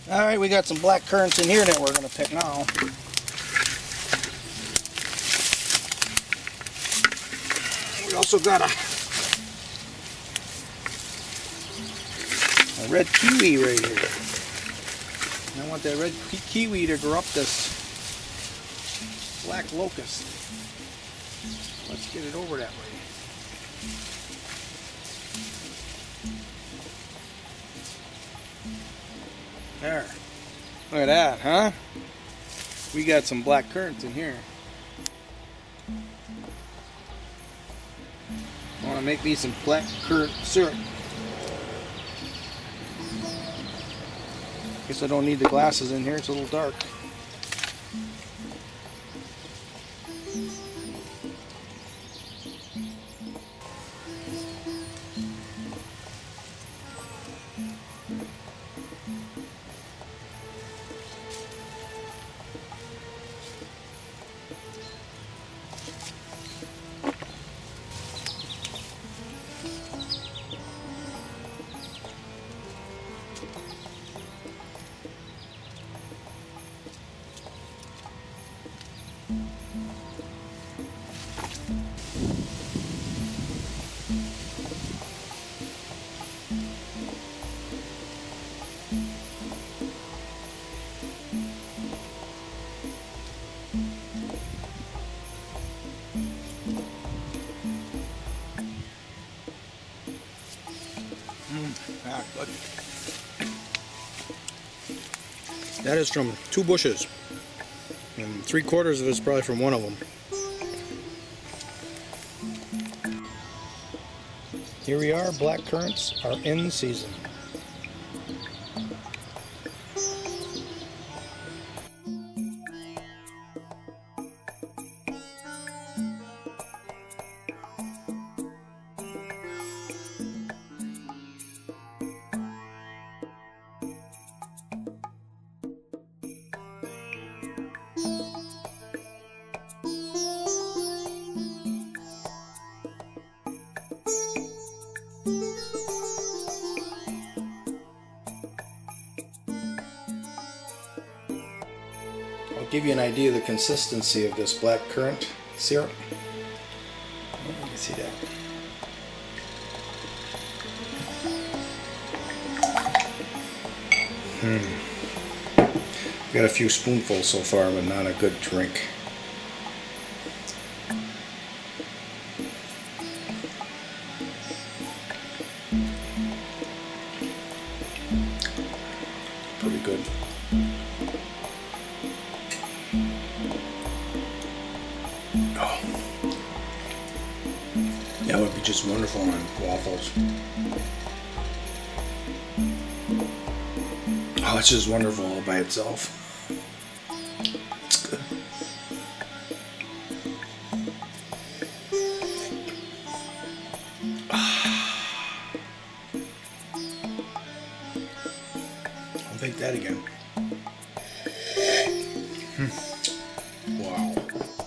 Alright, we got some black currants in here that we're going to pick now. We also got a red kiwi right here. And I want that red kiwi to grow up this black locust. Let's get it over that way. There. Look at that, huh? We got some black currants in here. I want to make me some black currant syrup. Guess I don't need the glasses in here, it's a little dark. Good. That is from 2 bushes, and 3/4 of it is probably from one of them. Here we are, black currants are in season. I'll give you an idea of the consistency of this black currant syrup. You can see that. Got a few spoonfuls so far, but not a good drink. Pretty good. Oh, that would be just wonderful on waffles. Oh, it's just wonderful all by itself. It's good. I'll take that again. Wow.